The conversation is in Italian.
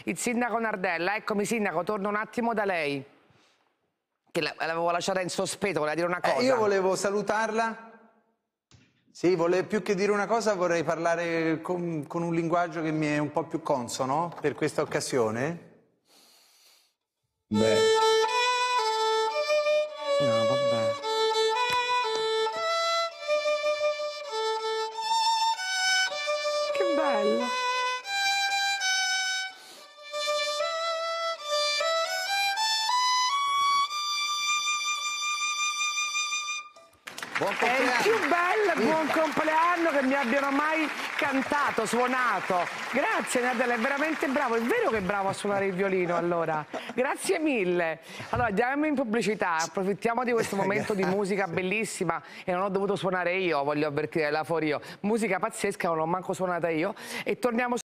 il sindaco Nardella. Eccomi sindaco, torno un attimo da lei, che l'avevo lasciata in sospeso, voleva dire una cosa. Io volevo salutarla. Sì, più che dire una cosa vorrei parlare con un linguaggio che mi è un po' più consono per questa occasione. Beh. No, vabbè. Che bello. Buon È il compleanno. più bello buon compleanno che mi abbiano mai cantato, suonato. Grazie Nardella, è veramente bravo. È vero che è bravo a suonare il violino, allora. Grazie mille. Allora, andiamo in pubblicità, approfittiamo di questo momento di musica bellissima e non ho dovuto suonare io, voglio avvertire la fuori io. Musica pazzesca, non l'ho manco suonata io. E torniamo